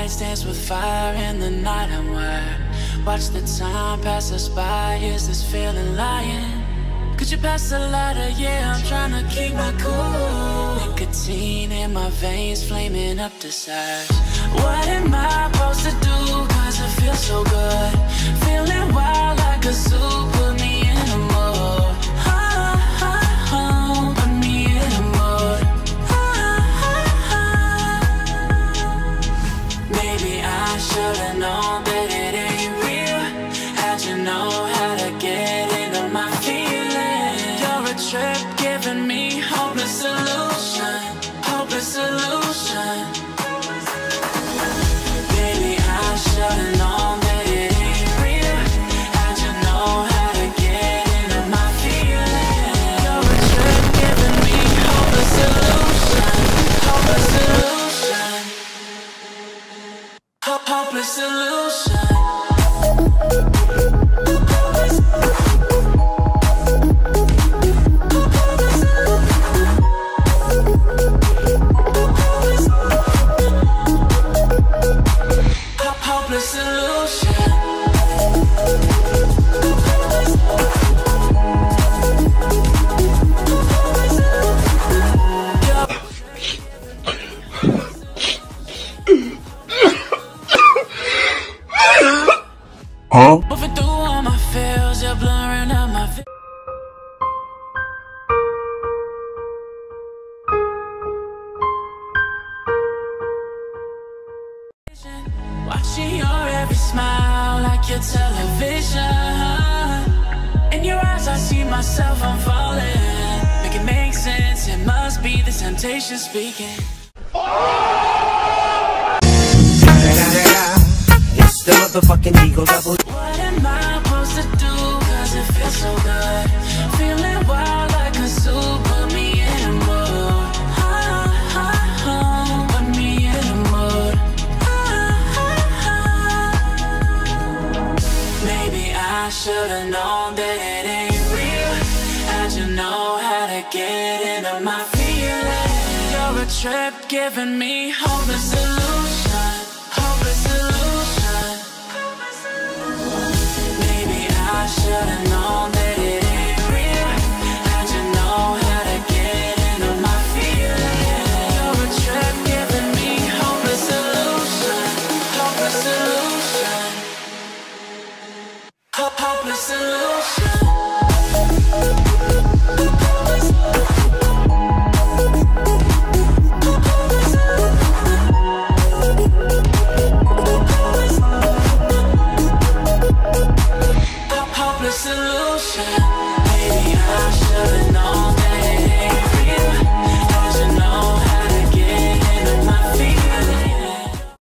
lights dance with fire in the night. I'm wired. Watch the time pass us by. Is this feeling lying? Could you pass the lighter? Yeah, I'm trying to keep my cool. Nicotine in my veins, flaming up desires. What am I supposed to do? Cause it feels so good. Feeling wild like a zoo. Put me in a mood. Put me in a mood. Maybe I should've known that it ain't real. How'd you know how to get into my feelings? You're a trip giving me hopeless solution. Hopeless solution. Baby, I should've known that it ain't real. How'd you know how to get into my feelings? You're a trip giving me hopeless solution. Hopeless solution. Hopeless solution. Hopeless solution. Huh? Moving through all my feels, you're blurring out my vision. Watching your every smile like your television. In your eyes I see myself, I'm falling. Make it make sense, it must be the temptation speaking. It's the motherfucking Eagle Double. What am I supposed to do? Cause it feels so good. Feeling wild like a zoo. Put me in a mood. Put me in a mood. Maybe I should've known that it ain't real. How'd you know how to get into my feelings? You're a trip giving me hopeless solution. Hopeless solution. Maybe I should've known that it ain't real. How'd you know how to get into my feelings? You're a trip giving me hopeless solution. Hopeless solution. Hopeless solution.